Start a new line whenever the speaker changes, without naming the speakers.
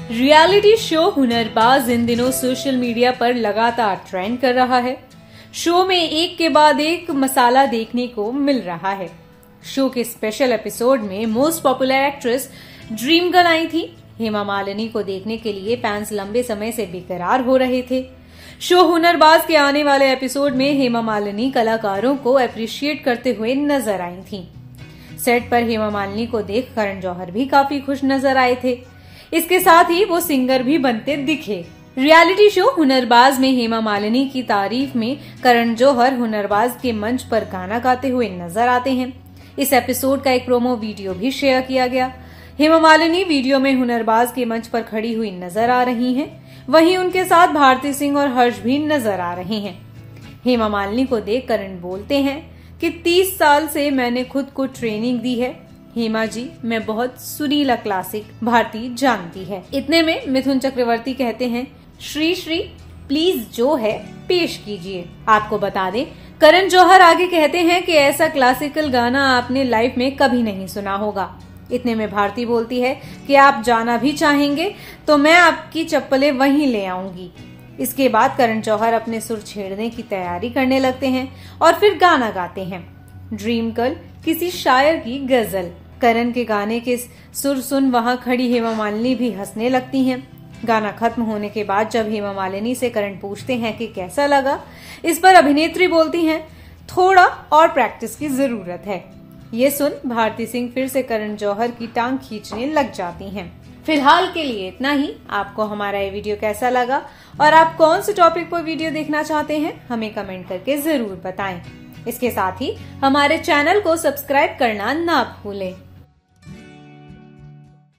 Reality show Hunarbaaz इन दिनों social media पर लगातार ट्रेंड कर रहा है। शो में एक के बाद एक मसाला देखने को मिल रहा है। शो के स्पेशल एपिसोड में most popular actress dream girl आई थी। हेमा मालिनी को देखने के लिए फैंस लंबे समय से बेकरार हो रहे थे। शो हुनरबाज के आने वाले एपिसोड में हेमा मालिनी कलाकारों को अप्रिशिएट करते हुए नजर आई थी। सेट पर हेमा मालिनी को देख करण जौहर भी काफी खुश नजर आए थे। इसके साथ ही वो सिंगर भी बनते दिखे। रियलिटी शो हुनरबाज में हेमा मालिनी की तारीफ में करण जौहर हुनरबाज के मंच पर गाना गाते हुए नजर आते हैं। इस एपिसोड का एक प्रोमो वीडियो भी शेयर किया गया। हेमा मालिनी वीडियो में हुनरबाज के मंच पर खड़ी हुई नजर आ रही हैं। वहीं उनके साथ भारती सिंह और हर्ष भी नजर आ रहे हैं। हेमा मालिनी को देख करण बोलते हैं कि 30 साल से मैंने खुद को ट्रेनिंग दी है। हेमा जी, मैं बहुत सुरीला क्लासिक भारती जानती है। इतने में मिथुन चक्रवर्ती कहते हैं, श्री श्री प्लीज जो है पेश कीजिए। आपको बता दें, करण जौहर आगे कहते हैं कि ऐसा क्लासिकल गाना आपने लाइफ में कभी नहीं सुना होगा। इतने में भारती बोलती है कि आप जाना भी चाहेंगे तो मैं आपकी चप्पलें वहीं ले आऊंगी। इसके बाद करण जौहर अपने सुर छेड़ने की तैयारी करने लगते हैं और फिर गाना गाते हैं। ड्रीम गर्ल किसी शायर की गजल। करण के गाने के सुर सुन वहां खड़ी हेमा मालिनी भी हंसने लगती हैं। गाना खत्म होने के बाद जब हेमा मालिनी से करण पूछते हैं कि कैसा लगा, इस पर अभिनेत्री बोलती हैं, थोड़ा और प्रैक्टिस की जरूरत है। ये सुन भारती सिंह फिर से करण जौहर की टांग खींचने लग जाती हैं। फिलहाल के लिए इतना ही। आपको हमारा ये वीडियो कैसा लगा और आप कौन से टॉपिक पर वीडियो देखना चाहते हैं, हमें कमेंट करके जरूर बताएं। इसके साथ ही हमारे चैनल को सब्सक्राइब करना ना भूलें।